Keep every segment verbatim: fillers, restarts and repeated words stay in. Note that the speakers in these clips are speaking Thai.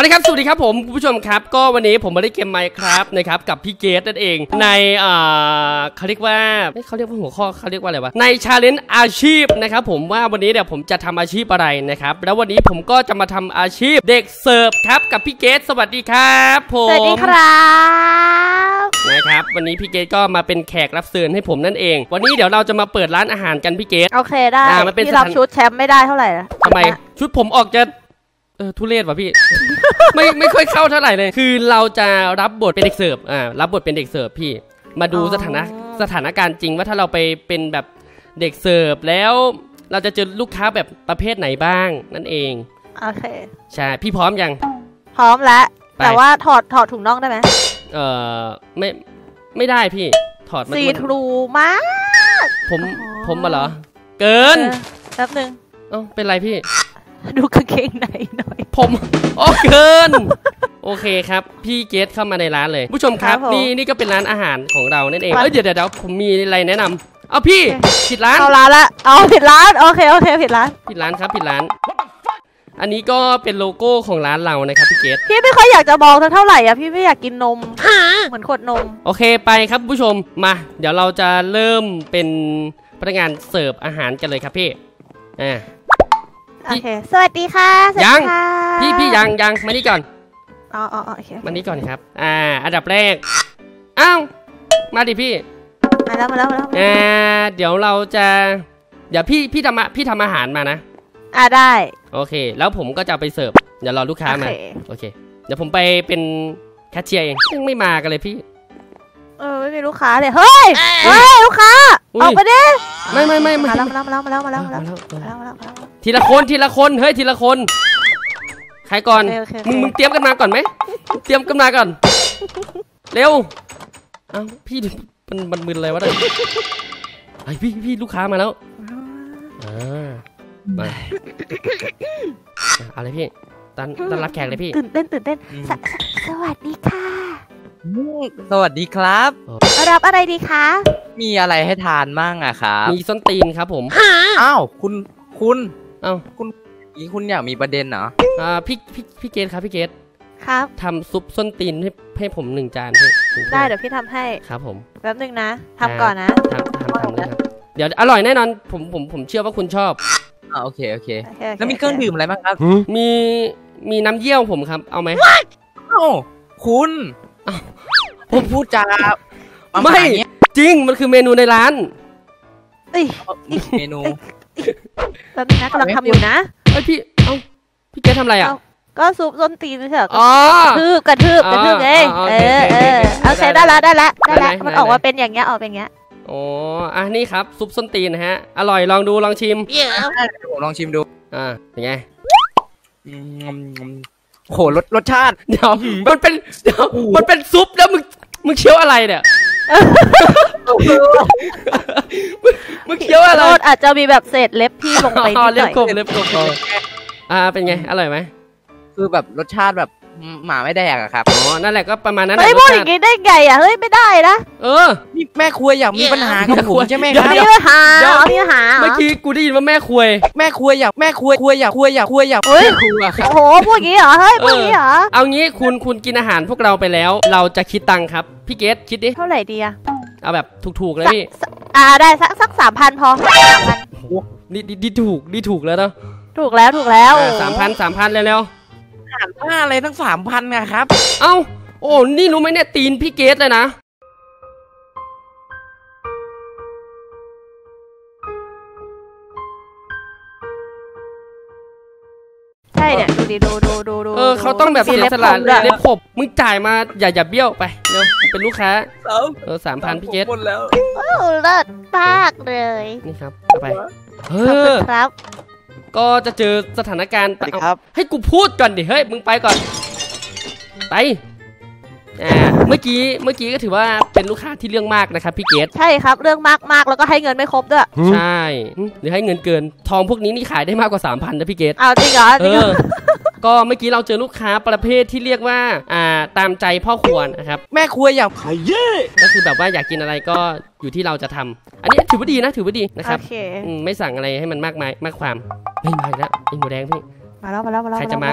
ละครับสวัสดีครับผมคุณผู้ชมครับก็วันนี้ผมมาเล่นเกม Minecraft นะครับกับพี่เกตนั่นเองในอ่าเขาเรียกว่าเขาเรียกว่าหัวข้อเขาเรียกว่าอะไรวะในชาเลนจ์อาชีพนะครับผมว่าวันนี้เดี๋ยวผมจะทำอาชีพอะไรนะครับแล้ววันนี้ผมก็จะมาทำอาชีพเด็กเสิร์ฟครับกับพี่เกตสวัสดีครับผมสวัสดีครับนะครับวันนี้พี่เกตก็มาเป็นแขกรับเชิญให้ผมนั่นเองวันนี้เดี๋ยวเราจะมาเปิดร้านอาหารกันพี่เกตโอเคได้พี่รับชุดแชมป์ไม่ได้เท่าไหร่ทำไมชุดผมออกจะเออทุเรศว่ะพี่ ไม่ไม่ค่อยเข้าเท่าไหร่เลยคือเราจะรับบทเป็นเด็กเสิร์ฟอ่ารับบทเป็นเด็กเสิร์ฟพี่มาดูสถานะสถานการณ์จริงว่าถ้าเราไปเป็นแบบเด็กเสิร์ฟแล้วเราจะเจอลูกค้าแบบประเภทไหนบ้างนั่นเองโอเคใช่พี่พร้อมยังพร้อมแล้วแต่ว่าถอดถอดถุงน่องได้ไหมเออไม่ไม่ได้พี่ถอดมันสีทรูมากผมผมมาเหรอเกินแป๊บนึงเอ้าเป็นไรพี่ดูกางเกงในหน่อยผมโอ้เกินโอเคครับพี่เกตเข้ามาในร้านเลยผู้ชมครับนี่นี่ก็เป็นร้านอาหารของเรานั่นเองเอ้ยเดี๋ยวเดี๋ยวผมมีอะไรแนะนำเอาพี่ผิดร้านเอาร้านละเอาผิดร้านโอเคโอเคผิดร้านผิดร้านครับผิดร้านอันนี้ก็เป็นโลโก้ของร้านเรานะครับพี่เกตพี่ไม่ค่อยอยากจะบอกเท่าไหร่อ่ะพี่ไม่อยากกินนมเหมือนขวดนมโอเคไปครับผู้ชมมาเดี๋ยวเราจะเริ่มเป็นพนักงานเสิร์ฟอาหารกันเลยครับพี่อ่าโอเคสวัสดีค่ะยังพี่พี่ยังยังมานี่ก่อนอ๋ออ๋อโอเคมานี่ก่อนครับอ่าอันดับแรกอ้าวมาดิพี่มาแล้วมาแล้วมาแล้วอ่าเดี๋ยวเราจะเดี๋ยวพี่พี่ทำพี่ทำอาหารมานะอ่าได้โอเคแล้วผมก็จะไปเสิร์ฟเดี๋ยวรอลูกค้ามาโอเคเดี๋ยวผมไปเป็นแคชเชียร์เองยังไม่มากันเลยพี่เออไม่มีลูกค้าเลยเฮ้ยเฮ้ยลูกค้าออกไปดิไม่ไม่ไม่มาแล้วมาแล้วมาแล้วมาแล้วมาแล้วมาแล้วมาแล้วมาแล้วทีละคนทีละคนเฮ้ยทีละคนใครก่อนมึงมึงเตรียมกันมาก่อนไหมเตรียมกันมาก่อนเร็วอ้าวพี่มันมันมึนอะไรวะเนี่ยไอพี่พี่ลูกค้ามาแล้วอ่ามาอะไรพี่ต้อนต้อนรับแขกเลยพี่ตื่นเต้นตื่นเต้นสวัสดีค่ะสวัสดีครับรับอะไรดีคะมีอะไรให้ทานมั่งอะครับมีส้นตีนครับผมอ้าวคุณคุณอ้าวคุณนี่คุณอยากมีประเด็นเหรออ่าพี่พี่พี่เกตครับพี่เกตครับทำซุปส้นตีนให้ให้ผมหนึ่งจานพี่ได้เดี๋ยวพี่ทำให้ครับผมแป๊บนึงนะทำก่อนนะทำทำทำเลยครับเดี๋ยวอร่อยแน่นอนผมผมผมเชื่อว่าคุณชอบอ่าโอเคโอเคแล้วมีเครื่องดื่มอะไรบ้างครับมีมีน้ำเยี่ยวผมครับเอาไหมอ้าวคุณผมพูดจาไม่จริงมันคือเมนูในร้านเมนูแป๊บนึงนะกำลังทำอยู่นะเฮ้ยพี่เอ้าพี่เกทำอะไรอ่ะก็ซุปส้นตีนไม่ใช่หรออ๋อกระทืบกระทืบกระทืบเองเออเออโอเคได้แล้วได้แล้วได้แล้วมันออกมาเป็นอย่างเงี้ยออกเป็นอย่างเงี้ยอ๋ออ่ะนี่ครับซุปส้นตีนนะฮะอร่อยลองดูลองชิมผมลองชิมดูอ่าเป็นไงโหรสรสชาติเดี๋ยวมันเป็นเดี๋ยวมันเป็นซุปแล้วมึงมึงเคี้ยวอะไรเนี่ยมึงเคี้ยวอะไรอาจจะมีแบบเศษเล็บพี่ลงไปนิดหน่อยเล็บกบเล็บกบอ่าเป็นไงอร่อยไหมคือแบบรสชาติแบบหมาไม่แดกอะครับอ๋อนั่นแหละก็ประมาณนั้นเฮ้ยพูดอย่างงี้ได้ไงอะเฮ้ยไม่ได้นะเออนี่แม่ครัวอยากมีปัญหากับผมใช่ไหมครับมีปัญหามีปัญหาเมื่อกี้กูได้ยินว่าแม่ครัวแม่ครัวอยากแม่ครัวครัวอยากครัวอยากครัวอยากเฮ้ยโอ้โหพูดอย่างงี้เหรอเฮ้ยพูดอย่างงี้เหรอเอางี้คุณคุณกินอาหารพวกเราไปแล้วเราจะคิดตังค์ครับพี่เกตคิดดิเท่าไหร่ดีอะเอาแบบถูกๆเลยพี่อ่าได้สักสักสามพันพอสามพันนี่นี่ถูกนี่ถูกแล้วเนาะถูกแล้วถูกแล้วสามพันสามพันเร็วอาหารผ้าอะไรทั้งสามพันอะครับเอ้าโอ้นี่รู้ไหมเนี่ยตีนพี่เกตเลยนะใช่เนี่ยดูดิดูดูดูดูเออเขาต้องแบบเสียสละเล็บขบมึงจ่ายมาอย่าอย่าเบี้ยวไปเร็วเป็นลูกค้าเออสามพันพี่เกตหมดแล้วโอ้เลิศมากเลยนี่ครับเอาไปเออครับก็จะเจอสถานการณ์ครับให้กูพูดก่อนดิเฮ้ยมึงไปก่อนไปอ่าเมื่อกี้เมื่อกี้ก็ถือว่าเป็นลูกค้าที่เรื่องมากนะครับพี่เกตใช่ครับเรื่องมากมากแล้วก็ให้เงินไม่ครบด้วยใช่หรือให้เงินเกินทองพวกนี้นี่ขายได้มากกว่า สามพัน นะพี่เกตเอาจริงเหรอจริงก็เมื่อกี้เราเจอลูกค้าประเภทที่เรียกว่าอ่าตามใจพ่อครัวนะครับแม่ครัวอยากขายเย่ก็คือแบบว่าอยากกินอะไรก็อยู่ที่เราจะทำอันนี้ถือว่าดีนะถือว่าดีนะครับไม่สั่งอะไรให้มันมากมายมากความไม่มาแล้วไอ้หมูแดงพี่มาแล้วมาแล้วมาแล้วใครจะมาก่อน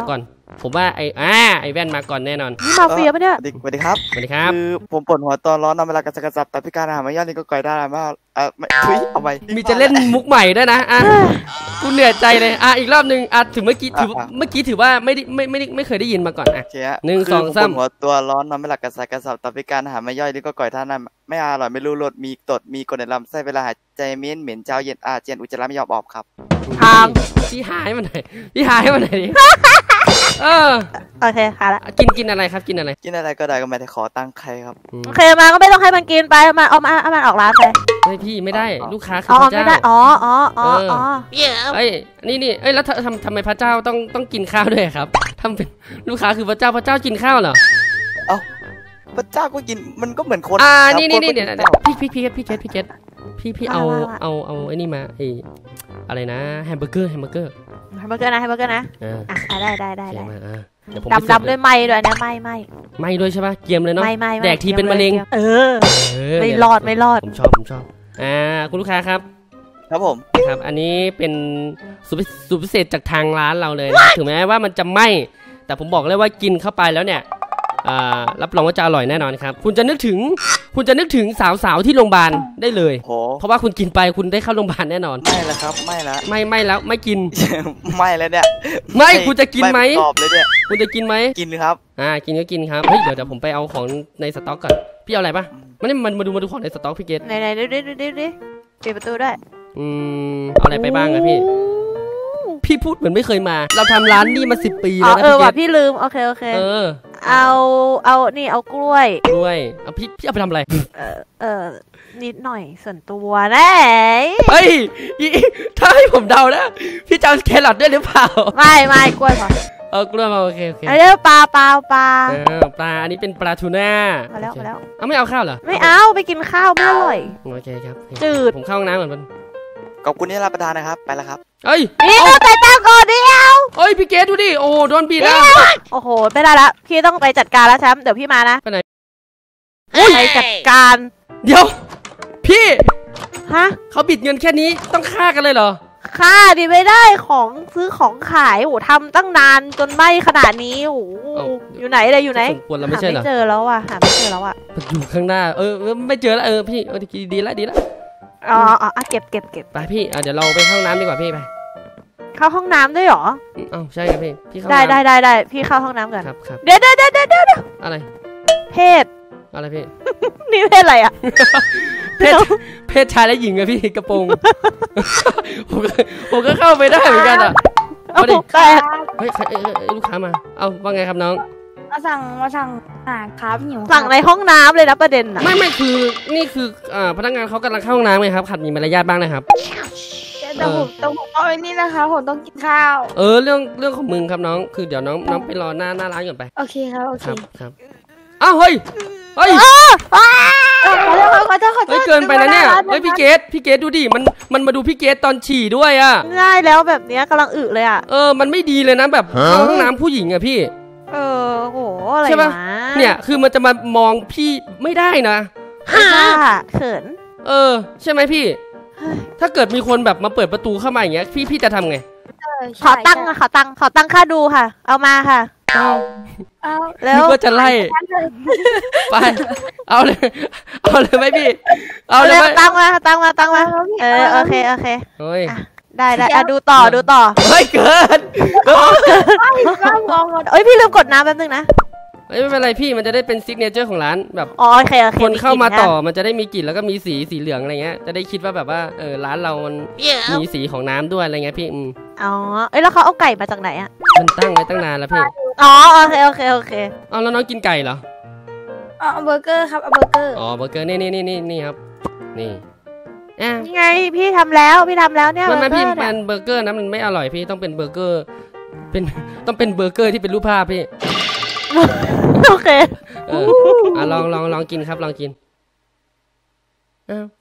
ผมว่าไอ้อ่าไอ้แว่นมาก่อนแน่นอนนี่มาเฟียปะเนี่ยสวัสดีครับสวัสดีครับคือผมปวดหัวตอนร้อนนอนเวลากระสับกระสับแต่พิการอาหารไม่ย่อยนี่ก็ก่อยได้มากเออไม่ทุยเอาไปมีจะเล่นมุกใหม่ด้วยนะอ่ะกูเหนื่อยใจเลยอ่ะอีกรอบหนึ่งอ่ะถึงเมื่อกี้ถือเมื่อกี้ถือว่าไม่ได้ไม่ไม่ได้ไม่เคยได้ยินมาก่อนอ่ะโอเคฮะหนึ่งสองคืสามผมปวดหัวตัวร้อนนอนไม่หลับกระสับกระสับแต่พิการอาหารไม่ย่อยนี่ก็ก่อยท่านั้นไม่อร่อยไม่รู้รสมีตดมีกรดในลำไส้เวลาหายใจเหม็นเหม็นเจ้าเย็นอาเจียนอุจจาระไม่ยอมออกครับทางพี่หายมันหน่อยพี่หายมันหน่อยดิเออโอเคค่ะละกินกินอะไรครับกินอะไรกินอะไรก็ได้ก็ไม่ได้ขอตังค์ใครครับโอเคมาก็ไม่ต้องให้มันกินไปมาเอามาเอามันออกร้านไปเฮ้ยพี่ไม่ได้ลูกค้าคืออ๋อพระเจ้าไม่ได้อ๋ออ๋ออ๋ออ๋อเอ้ยนี่นี่เอ้ยแล้วทำทำไมพระเจ้าต้องต้องกินข้าวด้วยครับทำเป็นลูกค้าคือพระเจ้าพระเจ้ากินข้าวเหรอเอ้าพระเจ้าก็กินมันก็เหมือนคนอ่าครับนี่นี่นี่คเดี๋ยวก็กิเดี๋ยวข้าพี่พี่พี่พี่เกตพี่เกตพี่พี่เอาเอาเอาไอ้นี่มาไอ้อะไรนะแฮมเบอร์เกอร์แฮมเบอร์เกอร์ให้เบอร์เกอร์นะให้เบอร์เกอร์นะเอออ่ะได้ได้ได้เกียได้มมาอ่าเดี๋ยวผมดำดำด้วยไหมด้วยนะไหมไหมไม่ด้วยใช่ปะเกียมเลยเนาะไหมไหมแดกทีเป็นมะเร็งเออเออไม่รอดไม่รอดผมชอบผมชอบอ่าคุณลูกค้าครับครับผมครับ อันนี้เป็นสูตรพิสูตรพิเศษจากทางร้านเราเลยนะถึงแม้ว่ามันจะไหม้แต่ผมบอกเลยว่ากินเข้าไปแล้วเนี่ยอ่ารับรองว่าจะอร่อยแน่นอนครับคุณจะนึกถึงคุณจะนึกถึงสาวๆที่โรงพยาบาลได้เลยโหเพราะว่าคุณกินไปคุณได้เข้าโรงพยาบาลแน่นอนไม่ละครับไม่ละไม่ไม่แล้วไม่กินไม่แล้วเนี่ยไม่คุณจะกินไหมกรอบเลยเนี่ยคุณจะกินไหมกินครับอ่ากินก็กินครับเฮ้ยเดี๋ยวเดี๋ยวผมไปเอาของในสต็อกก่อนพี่เอาอะไรปะมันนี่มันมาดูมาดูของในสต็อกพี่เกตไหนไหนดูดิดูดิดูดิปิดประตูด้วยอืมเอาอะไรไปบ้างอะพี่พี่พูดเหมือนไม่เคยมา เราทำร้านนี่มาสิบปีอ๋อแล้วนะเออพี่เกว่ะตพี่ลืมโอเคโอเคเออเอาเอานี่เอากล้วยด้วยเอาพี่พี่เอาไปทำอะไรเออเออนิดหน่อยส่วนตัวแน่เฮ้ยอีถ้าให้ผมเดานะพี่จะเอาแครอทด้วยหรือเปล่าไม่ไม่กล้วยพอเออกล้วยมาโอเคโอเคเอาเดี๋ยวปลาปลาปลาเออปลาอันนี้เป็นปลาทูน่ามาแล้วโอเคมาแล้วเอาไม่เอาข้าวเหรอไม่เอาไปกินข้าวไม่อร่อยโอเคครับจืดผมเข้าห้องน้ำก่อนมันขอบคุณที่รับประทานนะครับ ไปแล้วครับเฮ้ยนี่ต้องไปตั้งก่อนเดียวเฮ้ยพี่เกดดูดิโอ้โหโดนบีบแล้วโอ้โหไม่ได้ละพี่ต้องไปจัดการแล้วแชมป์เดี๋ยวพี่มานะไปไหนไปจัดการเดี๋ยว พี่ฮะเขาบิดเงินแค่นี้ต้องฆ่ากันเลยเหรอค่าดีไม่ได้ของซื้อของขายโอ้ทำตั้งนานจนไหม้ขนาดนี้โอ้อยู่ไหนเลยอยู่ไหนสมควรแล้วไม่ใช่เหรอหาไม่เจอแล้วอ่ะหาไม่เจอแล้วอ่ะมันอยู่ข้างหน้าเออเออไม่เจอแล้วเออพี่เออดีดีแล้วดีแล้วอ๋ออ๋อเก็บเก็บเก็บไปพี่อ่ะเดี๋ยวเราไปเข้าห้องน้ำดีกว่าพี่ไปเข้าห้องน้ำด้วยเหรออืมเอ้าใช่ครับพี่พี่เข้าได้ห้องได้น้ำได้ได้พี่เข้าห้องน้ำก่อนครับครับเดี๋ยวเดี๋ยวเดี๋ยวเดี๋ยวเดี๋ยวอะไรเพศอะไรพี่นี่เพศอะไรอ่ะเพศเพศชายและหญิงอะพี่กระโปรง ผมก็ผมก็เข้าไปได้เหมือนกันอ่ะ เอาดิแต่เฮ้ยใครเอ้ยเอ้ยเอ้ยลูกค้ามาเอาว่าไงครับน้องมาสั่งมาสั่งอาหารครับหิวสั่งในห้องน้ำเลยนะประเด็นอ่ะไม่ไม่คือนี่คืออ่าพนักงานเขากำลังเข้าห้องน้ำไงครับขัดมีมารยาทบ้างนะครับแต่ผมแต่ผมเอาไอ้นี่นะคะผมต้องกินข้าวเออเรื่องเรื่องของมึงครับน้องคือเดี๋ยวน้องน้องไปรอหน้าหน้าร้านก่อนไปโอเคครับโอเคครับครับอ้าวเฮ้ยเฮ้ยเออขอโทษขอโทษขอโทเฮ้ยษเกินไปนะเนี่ยเฮ้ยพี่เกดพี่เกดดูดิมันมันมาดูพี่เกดตอนฉี่ด้วยอ่ะง่ายแล้วแบบเนี้ยกำลังอึเลยอ่ะเออมันไม่ดีเลยนะแบบเข้าห้องน้ำผู้หญิงอะพี่เออโหอะไรใช่ปะวะเนี่ยคือมันจะมามองพี่ไม่ได้นะฮ่าเขินเออใช่ไหมพี่ ถ้าเกิดมีคนแบบมาเปิดประตูเข้ามาอย่างเงี้ยพี่พี่จะทำไงเออขอตั้งค์อะขอตั้งค์ขอตั้งค่าดูค่ะ เอามาค่ะเอาเอาแล้วนึกว่าจะไล่ไปเอาเลยเอาเลยไหมพี่เอาเลยเร็ไหวมตั้งมาตั้งมาตั้งมาเออโอเคโอเคเฮ้ยได้ได้อ่ะดูต่อดูต่อเฮ้ยเกินข้าวงงเอ้ยพี่ลืมกดน้ำแป๊บนึงนะเฮ้ยไม่เป็นไรพี่มันจะได้เป็นซิกเนเจอร์ของร้านแบบอ๋อโอเคโอเคคนเข้ามาลิ่ะต่อมันจะได้มีกลิ่นแล้วก็มีสีสีเหลืองอะไรเงี้ยจะได้คิดว่าแบบว่าเออร้านเรามันมีสีของน้ำด้วยอะไรเงี้ยพี่อืมอ๋อเอ้ยแล้วเขาเอาไก่มาจากไหนอ่ะมันตั้งไว้ตั้งนานแล้วพี่อ๋อโอเคโอเคโอเคเอาแล้วน้องกินไก่เหรอเอาเบอร์เกอร์ครับเอาเบอร์เกอร์อ๋อเบอร์เกอร์นี่นี่นี่นี่นี่ครับนี่อ่ะนี่ไงพี่ทำแล้วพี่ทำแล้วเนี่ยมันไม่พี่เบอร์เกอร์มัเนี่ยนเบอร์เกอร์นะมันไม่อร่อยพี่ต้องเป็นเบอร์เกอร์เป็น ต้องเป็นเบอร์เกอร์ที่เป็นรูปภาพพี่โอเคเอออ่ะลองลองลองกินครับลองกินอ้าว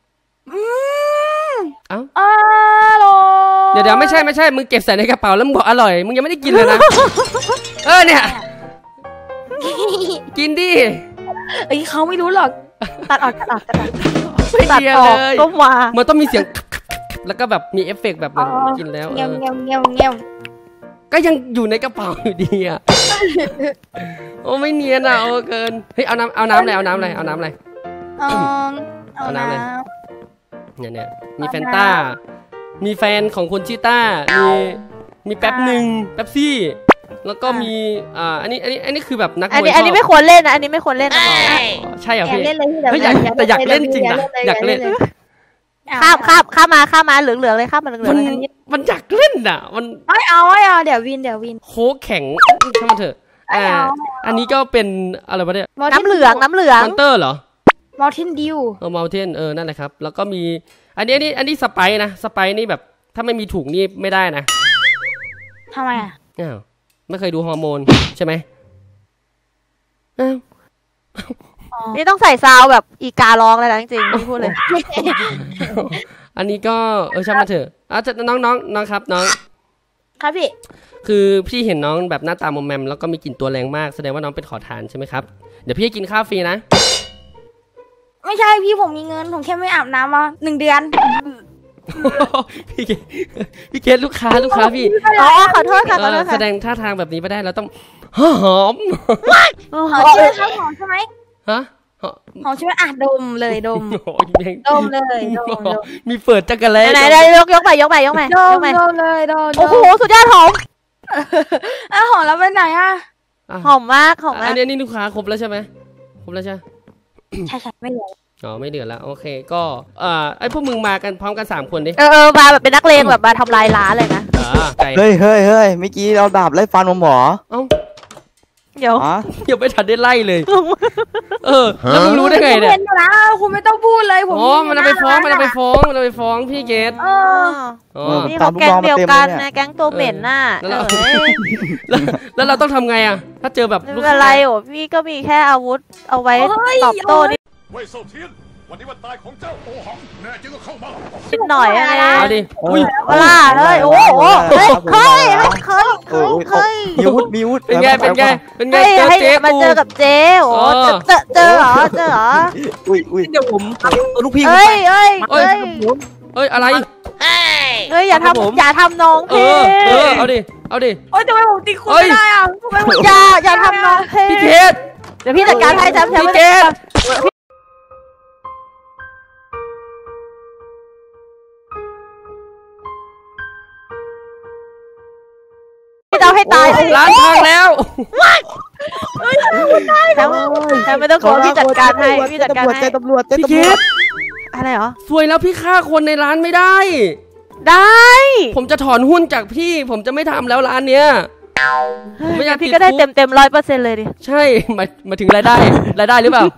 เอ้าอร่อยเดี๋ยวเดี๋ยวไม่ใช่ไม่ใช่มึงเก็บใส่ในกระเป๋าแล้วมึงบอกอร่อยมึงยังไม่ได้กินเลยนะ เออเนี่ยกินดิเอ้ยเขาไม่รู้หรอกตัดออกตัดออกตัดออกไม่ตัดเดียออกเลยก็มามันต้องมีเสียง แล้วก็แบบมีเอฟเฟกต์แบบเหมือนกินแล้วเอเงี้ยวอเงี้ยวเงี้ยวเงี้ยวก็ยังอยู่ในกระเป๋าอยู่ดีอ่ะ โอ้ไม่เนียนอ่ะโอ้เกินเฮ้ยเอาน้ำเอาน้ำอะไรเอาน้ำอะไรเอาน้ำอะไรเอาเอาเอาน้ำน้เลย เนี่ยเนี่ยมีแฟนต้ามีแฟนของคุณชิต้ามีมีแป๊บหนึ่งแป๊บซี่แล้วก็มีอ่าอันนี้อันนี้อันนี้คือแบบนักมวยอันนี้อันนี้ไม่ควรเล่นนะอันนี้ไม่ควรเล่นนะใช่เหรอำอย่าพี่เล่นเลยพี่เฮ้ยอยากแต่อยากเล่นจริงนะอยากเล่นข้ามข้ามข้ามมาข้ามมาเหลืองเหลืองเลยข้ามมาเหลืองเหลืมัอน งเลยมันอยากเล่นอ่ะมันไม่เอาไม่เอาเดี๋ยววินเดี๋ยววินโค้กแข็งใช่ไหมเถอะไม่อ่าเอาอันนี้ก็เป็นอะไรวะเนี่ยน้ำเหลืองน้ำเหลืองมอนเตอร์เหรอมอลทินดิวเออมาเทนเออนั่นแหละครับแล้วก็มีอันนี้อันนี้อันนี้สไปซ์นะสไปซ์นี่แบบถ้าไม่มีถุงนี่ไม่ได้นะทำไมอ่ะอ้าวไม่เคยดูฮอร์โมนใช่ไหมอ้าวนี่ต้องใส่ซาวแบบอีการ้องเลยนะจริงๆนี่พูดเลยอันนี้ก็เออช่างมันเถอะอ่ะจะน้องน้องน้องครับน้องครับพี่คือพี่เห็นน้องแบบหน้าตามอมแมมแล้วก็มีกลิ่นตัวแรงมากแสดงว่าน้องเป็นขอทานใช่ไหมครับเดี๋ยวพี่ให้กินข้าวฟรีนะไม่ใช่พี่ผมมีเงินผมแค่ไม่อาบน้ำมาหนึ่งเดือนพี่เกพี่เกลูกค้าลูกค้าพี่อ๋อขอโทษค่ะขอเอโทอษแสค่ะดงท่าทางแบบนี้ไม่ได้เราต้องหอมอ๋อหอมใช่ไหมครับหอมใช่ไหมฮะหอมหอมใช่ไหมอ่ะดมเลยดมโอ้ยแม่งดมเลยดมดมมีเปิดจักรแล้ไหนไหนยกยกไปยกไปยกไปดยมกไปดมเลยดมโอ้โหสุดยอดหอมอ่ะหอมแล้วไปไหนอ่ะหอมมากหอมมาอักนนี้นี่ลูกค้าครบแล้วใช่ไหมครบแล้วใช่ใช่ใช่ไม่เหลืออ๋อไม่เหลือแล้วโอเคก็เอ่อไอพวกมึงมากันพร้อมกันสามคนดิเออเออมาแบบเป็นนักเลงแบบมาทำลายร้านเลยนะอ่าไก่เฮ้ยเฮ้ยเฮ้ยเมื่อกี้เราดาบไล่ฟันผมหมอเอ้าเดี๋ยวอ๋อยังไม่ทันได้ไล่เลย เออแล้วมึงรู้ได้ไงผมเนี่ยเห็นอยู่นะคุณไม่ต้องพูดเลยผมอ๋อมันเอาไปฟ้องมันเอาไปฟ้องมันเอาไปฟ้องพี่เกตเออ๋อออ๋อนี่เขาแก๊งเดียวกันนะแก๊งตัวเหม็นน่ะเอเอออแล้วแล้วเราต้องทำไงอ่ะถ้าเจอแบบไม่ลูกเป็นค้าไรโอ้พี่ก็มีแค่อาวุธเอาไว้ตอบโต้นิดเว่ยเซาเทียน วันนี้วันตายของเจ้าโอหัง แน่จริงก็เข้ามานิดหน่อยอะไรเอาดิอุ้ยเวลาเฮ้ยโอ้โหเฮ้ยเฮ้ยเฮ้ยโอ้เฮ้ยยเฮ้ยมีวุฒิมีวุฒิเป็นไงเป็นไงเป็นไงให้เจอให้เจ๊มากูเจอกับเจ๊โอ้เออเจอเจอเหรอเจอเหรออุ้ยอุ้ยเดี๋ยวผมเอาตัวลูกพี่เอ้ยเอ้ยเอ้เอ้ยยเอ้ยอะไรเอ้ยอย่าครับผมทำอย่าทำน้องเอพี่อเออเอาดิเอาดิโอ๊ยทำไมผมติดคุกเอ้ยไม่ได้อ่ะทำไมผมอย่าอย่าทำน้องพี่พี่เกตเดี๋ยวพี่จัดการให้แชมป์แชมพี่ป์เกตพี่จะเอาให้ตายเลยร้านพังแล้วแชมป์แชมป์ไม่ต้องกลัวพี่จัดการให้พี่จัดการให้เต้นตำรวจเต้นพี่ตำเกรวจตอะไรเหรอสวยแล้วพี่ฆ่าคนในร้านไม่ได้ได้ผมจะถอนหุ้นจากพี่ ผมจะไม่ทำแล้วร้านเนี้ย ผมไม่อยากพี่ติดก็ได้คุกเต็มเต็มร้อยเปอร์เซ็นต์เลยดิใช่หมายหมายถึงรายได้ รายได้หรือเปล่า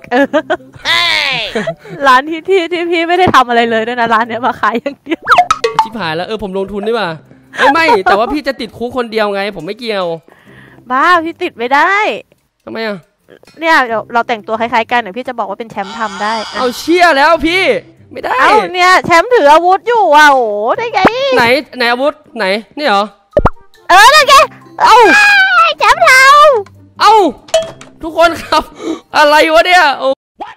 ร้านที่ที่ที่พี่ไม่ได้ทำอะไรเลยด้วยนะร้านเนี้ยมาขายอย่างเดียวชิบหายแล้วเออผมลงทุนดีกว่าเอ้ยไม่ แต่ว่าพี่จะติดคุกคนเดียวไง ผมไม่เกี่ยวบ้าพี่ติดไม่ได้ทำไมอ่ะเนี่ยเดี๋ยวเราแต่งตัวคล้ายๆกันเดี๋ยวพี่จะบอกว่าเป็นแชมป์ทำได้เอาเชี่ยแล้วพี่ ไม่ได้เอ้าเนี่ยแชมป์ถืออาวุธอยู่อ่ะโอ้ได้ไงไหนไหนอาวุธไหนนี่เหรอเออนั่นไงเอ้าแชมป์เทาเอ้าทุกคนครับ อะไรวะเนี่ยโอ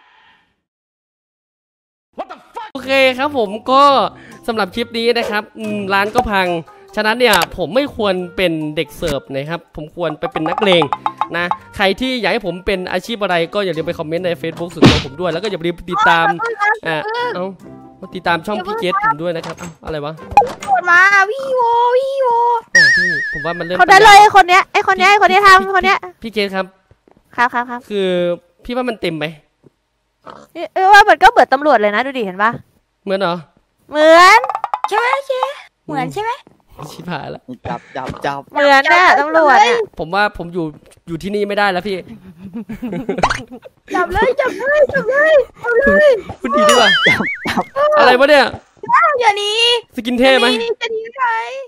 โอเคครับผมก็สำหรับคลิปนี้นะครับอืมร้านก็พังฉะนั้นเนี่ยผมไม่ควรเป็นเด็กเสิร์ฟนะครับผมควรไปเป็นนักเลงนะใครที่อยากให้ผมเป็นอาชีพอะไรก็อย่าลืมไปคอมเมนต์ใน Facebook ส่วนตัวผมด้วยแล้วก็อย่าลืมติดตามอ่าเอ้าติดตามช่องพี่เกตผมด้วยนะครับเอ้าอะไรวะกดมาพี่โวพี่โวโอ้พี่ผมว่ามันเริ่มเขาได้เลยไอ้คนเนี้ยไอ้คนเนี้ยไอ้คนเนี้ยทำคนเนี้ยพี่เกตครับครับครับครับคือพี่ว่ามันเต็มไหมเออว่ามันก็เบิดตำรวจเลยนะดูดิเห็นปะเหมือนเหรอเหมือนใช่ไหมเจ๊เหมือนใช่ไหมชิบหายแล้วจับจับจับเหมือนเนี่ยตำรวจเนี่ยผมว่าผมอยู่อยู่ที่นี่ไม่ได้แล้วพี่จับเลยจับเลยจับเลยเอาเลยพูดดีดีกว่าอะไรวะเนี่ยอย่าหนีสกินเท่ไหมจะหนีจะหนีใคร